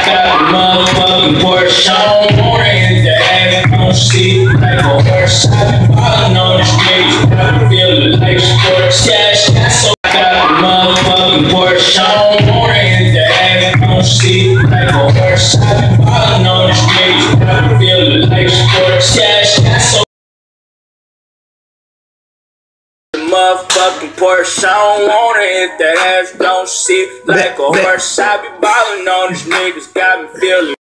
got the motherfucking Porsche. I don't wanna hit the ass, don't see like a horse. I been ballin' on the streets, I been feeling like sports. Yeah, so I got the motherfucking Porsche. I don't wanna hit the ass, don't see like a horse. I been ballin' on the streets, I been feeling like sports. Yeah, so motherfucking Porsche. I don't wanna hit that ass, don't see like a horse. I be ballin' on these niggas, got me feeling.